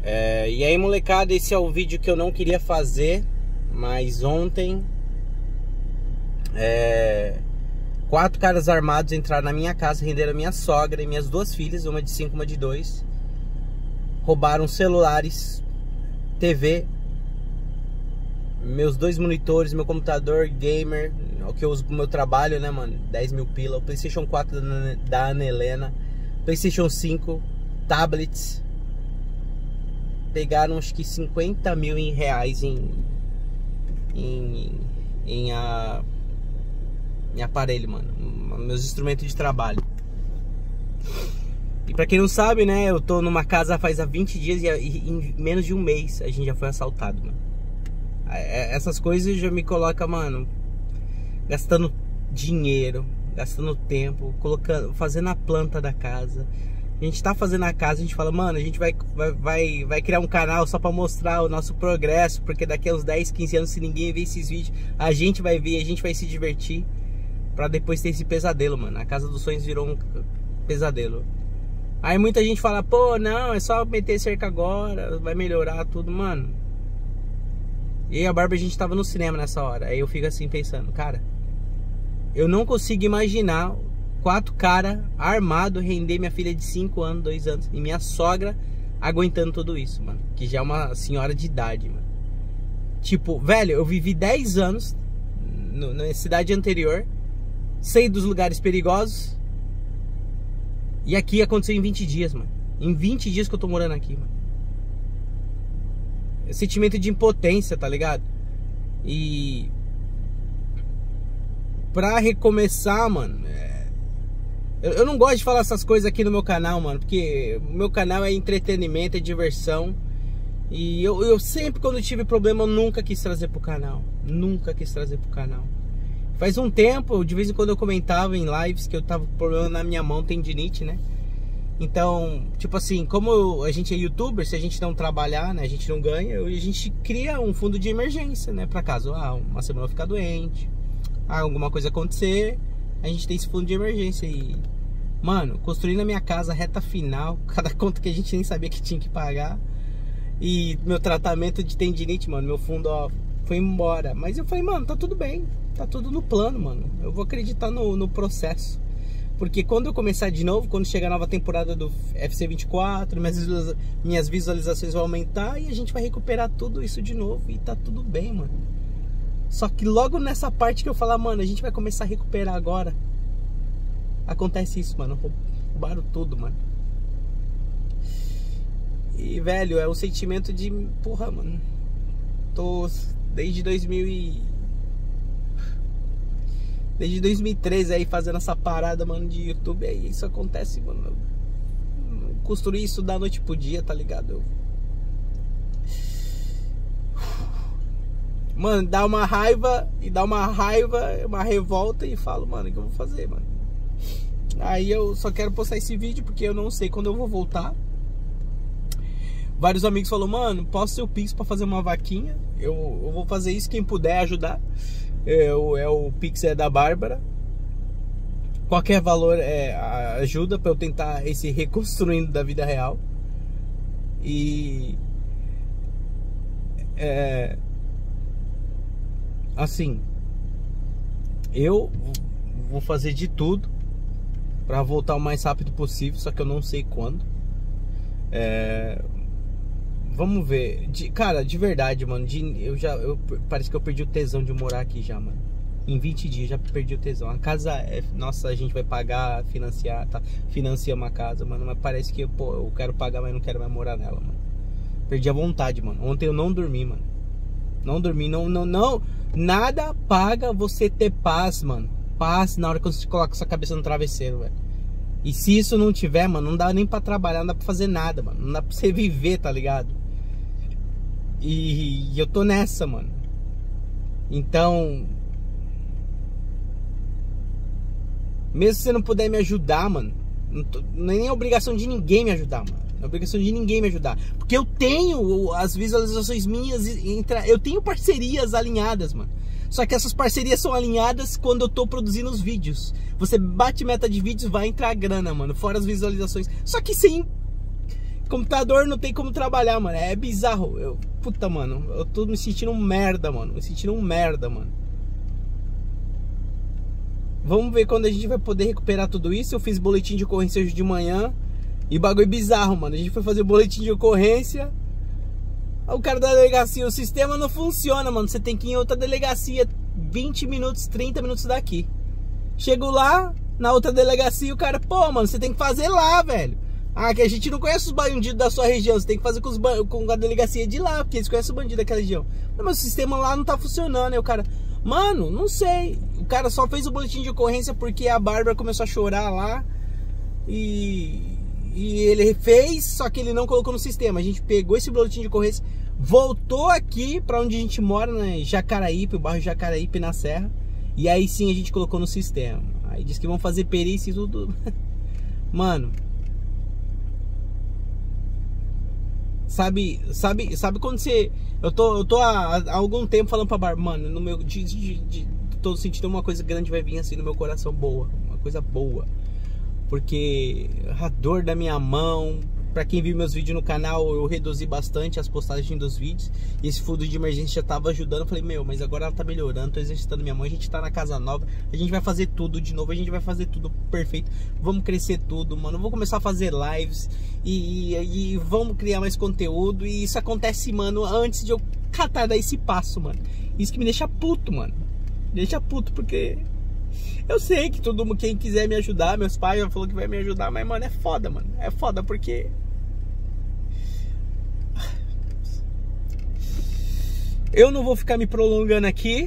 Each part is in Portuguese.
E aí, molecada, esse é o vídeo que eu não queria fazer, mas ontem 4 caras armados entraram na minha casa, renderam a minha sogra e minhas 2 filhas, uma de 5, uma de 2. Roubaram celulares, TV, meus 2 monitores, meu computador gamer, o que eu uso pro meu trabalho, né, mano? 10 mil pila, o PlayStation 4 da Ana Helena, PlayStation 5, tablets. Pegaram acho que 50 mil reais em aparelho, mano. Meus instrumentos de trabalho. E pra quem não sabe, né, eu tô numa casa faz 20 dias e em menos de um mês a gente já foi assaltado, mano. Essas coisas já me colocam, mano, gastando dinheiro, gastando tempo, fazendo a planta da casa. A gente tá fazendo a casa, a gente fala, mano, a gente vai criar um canal só pra mostrar o nosso progresso, porque daqui a uns 10, 15 anos, se ninguém ver esses vídeos, a gente vai ver, a gente vai se divertir, pra depois ter esse pesadelo, mano. A casa dos sonhos virou um pesadelo. Aí muita gente fala, pô, não, é só meter cerca agora, vai melhorar tudo, mano. E a Bárbara, a gente tava no cinema nessa hora, aí eu fico assim pensando, cara, eu não consigo imaginar 4 caras armados render minha filha de 5 anos, 2 anos e minha sogra aguentando tudo isso, mano. Que já é uma senhora de idade, mano. Tipo, velho, eu vivi 10 anos na cidade anterior, sei dos lugares perigosos, e aqui aconteceu em 20 dias, mano. Em 20 dias que eu tô morando aqui, mano. É sentimento de impotência, tá ligado? E pra recomeçar, mano, eu não gosto de falar essas coisas aqui no meu canal, mano, porque o meu canal é entretenimento, é diversão. E eu sempre, quando tive problema, eu nunca quis trazer pro canal. Nunca quis trazer pro canal. Faz um tempo, de vez em quando eu comentava em lives que eu tava com problema na minha mão, tendinite, né? Então, tipo assim, como a gente é youtuber, se a gente não trabalhar, né, a gente não ganha, a gente cria um fundo de emergência, né? Pra caso, uma semana eu ficar doente, alguma coisa acontecer, a gente tem esse fundo de emergência. E, mano, construindo a minha casa, reta final, cada conta que a gente nem sabia que tinha que pagar. E meu tratamento de tendinite, mano, meu fundo, ó, foi embora. Mas eu falei, mano, tá tudo bem, tá tudo no plano, mano. Eu vou acreditar no processo. Porque quando eu começar de novo, quando chegar a nova temporada do FC 24, minhas visualizações vão aumentar e a gente vai recuperar tudo isso de novo. E tá tudo bem, mano. Só que logo nessa parte que eu falar, mano, a gente vai começar a recuperar agora, acontece isso, mano. Roubaram tudo, mano. E, velho, é o sentimento de, porra, mano, tô desde 2013 aí fazendo essa parada, mano, de YouTube. Aí isso acontece, mano. Eu construí isso da noite pro dia, tá ligado? Mano, dá uma raiva, uma revolta e falo, mano, o que eu vou fazer, mano? Aí eu só quero postar esse vídeo porque eu não sei quando eu vou voltar. Vários amigos falaram, mano, posta seu Pix pra fazer uma vaquinha. Eu vou fazer isso, quem puder ajudar. O Pix é da Bárbara. Qualquer valor ajuda pra eu tentar esse reconstruindo da vida real. E assim, eu vou fazer de tudo pra voltar o mais rápido possível, só que eu não sei quando. Vamos ver. Cara, de verdade, mano, parece que eu perdi o tesão de morar aqui já, mano. Em 20 dias já perdi o tesão. A casa nossa, a gente vai pagar, financiar, tá? Financia uma casa, mano, mas parece que, pô, eu quero pagar, mas não quero mais morar nela, mano. Perdi a vontade, mano. Ontem eu não dormi, mano. Não dormi, não. Nada paga você ter paz, mano. Paz na hora que você coloca sua cabeça no travesseiro, velho. E se isso não tiver, mano, não dá nem pra trabalhar, não dá pra fazer nada, mano. Não dá pra você viver, tá ligado? E eu tô nessa, mano. Então, mesmo se você não puder me ajudar, mano, não é nem a obrigação de ninguém me ajudar, mano. Não é obrigação de ninguém me ajudar. Porque eu tenho as visualizações minhas, eu tenho parcerias alinhadas, mano. Só que essas parcerias são alinhadas quando eu tô produzindo os vídeos. Você bate meta de vídeos, vai entrar grana, mano. Fora as visualizações. Só que sem Computador não tem como trabalhar, mano. É bizarro. Puta, mano. Eu tô me sentindo um merda, mano. Me sentindo um merda, mano. Vamos ver quando a gente vai poder recuperar tudo isso. Eu fiz boletim de ocorrência hoje de manhã. E bagulho bizarro, mano. A gente foi fazer boletim de ocorrência. O cara da delegacia, o sistema não funciona, mano. Você tem que ir em outra delegacia 20 minutos, 30 minutos daqui. Chego lá, na outra delegacia, o cara, pô, mano, você tem que fazer lá, velho. Ah, que a gente não conhece os bandidos da sua região. Você tem que fazer com a delegacia de lá, porque eles conhecem o bandido daquela região. Não, mas o sistema lá não tá funcionando. Aí o cara, mano, não sei. O cara só fez o boletim de ocorrência porque a Bárbara começou a chorar lá. E ele fez, só que ele não colocou no sistema. A gente pegou esse boletim de ocorrência, voltou aqui pra onde a gente mora, né, Jacaraípe, o bairro Jacaraípe, na Serra. E aí sim a gente colocou no sistema. Aí disse que vão fazer perícia e tudo. Mano, sabe quando você... Eu tô há algum tempo falando pra Bárbara, mano, no meu... tô sentindo uma coisa grande vai vir assim no meu coração, boa. Uma coisa boa. Porque a dor da minha mão... Pra quem viu meus vídeos no canal, eu reduzi bastante as postagens dos vídeos. E esse fundo de emergência já tava ajudando. Eu falei, meu, mas agora ela tá melhorando, tô exercitando minha mão. A gente tá na casa nova, a gente vai fazer tudo de novo. A gente vai fazer tudo perfeito. Vamos crescer tudo, mano. Vou começar a fazer lives e vamos criar mais conteúdo. E isso acontece, mano, antes de eu catar dar esse passo, mano. Isso que me deixa puto, mano. Me deixa puto porque... Eu sei que todo mundo, quem quiser me ajudar, meus pais já falaram que vai me ajudar, mas, mano, é foda, mano. É foda porque... Eu não vou ficar me prolongando aqui.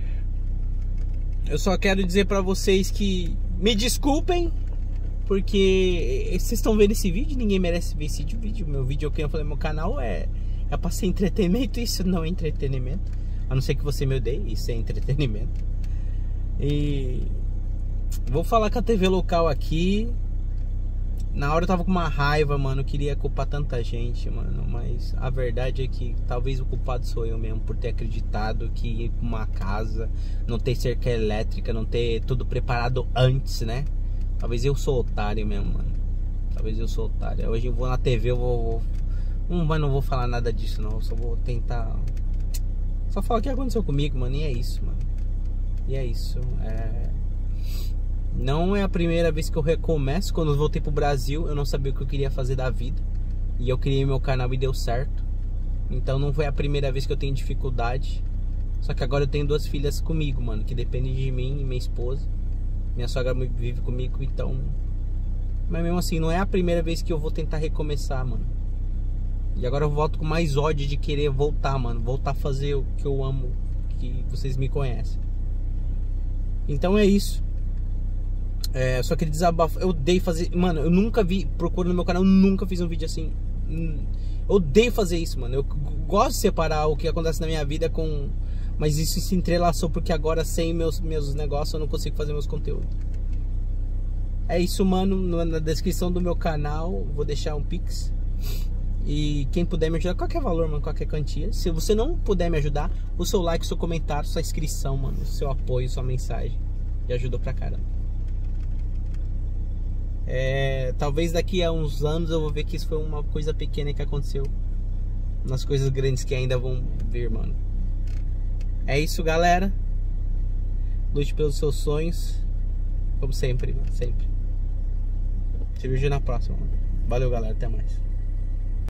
Eu só quero dizer pra vocês que me desculpem, porque vocês estão vendo esse vídeo, ninguém merece ver esse vídeo. Meu vídeo, que eu falei, meu canal é pra ser entretenimento, isso não é entretenimento. A não ser que você me odeie, isso é entretenimento. E vou falar com a TV local aqui. Na hora eu tava com uma raiva, mano. Eu queria culpar tanta gente, mano. Mas a verdade é que talvez o culpado sou eu mesmo, por ter acreditado que ir pra uma casa, não ter cerca elétrica, não ter tudo preparado antes, né? Talvez eu sou otário mesmo, mano. Talvez eu sou otário. Hoje eu vou na TV, eu vou... Mas não vou falar nada disso, não. Eu só vou tentar... Só falar o que aconteceu comigo, mano. E é isso, mano. E é isso. Não é a primeira vez que eu recomeço. Quando eu voltei pro Brasil, eu não sabia o que eu queria fazer da vida. E eu criei meu canal e deu certo. Então não foi a primeira vez que eu tenho dificuldade. Só que agora eu tenho 2 filhas comigo, mano, que dependem de mim e minha esposa. Minha sogra vive comigo, então... Mas mesmo assim, não é a primeira vez que eu vou tentar recomeçar, mano. E agora eu volto com mais ódio de querer voltar, mano. Voltar a fazer o que eu amo, que vocês me conhecem. Então é isso. Só queria desabafar. Eu odeio fazer... Mano, eu nunca vi... Procura no meu canal, eu nunca fiz um vídeo assim. Eu odeio fazer isso, mano. Eu gosto de separar o que acontece na minha vida com... Mas isso se entrelaçou porque agora sem meus negócios eu não consigo fazer meus conteúdos. É isso, mano. Na descrição do meu canal vou deixar um Pix. E quem puder me ajudar, qualquer valor, mano, qualquer quantia. Se você não puder me ajudar, o seu like, o seu comentário, sua inscrição, mano, o seu apoio, sua mensagem já ajudou pra caramba. Talvez daqui a uns anos eu vou ver que isso foi uma coisa pequena que aconteceu nas coisas grandes que ainda vão vir, mano. É isso, galera. Lute pelos seus sonhos. Como sempre, mano, sempre. Te vejo na próxima, mano. Valeu, galera, até mais.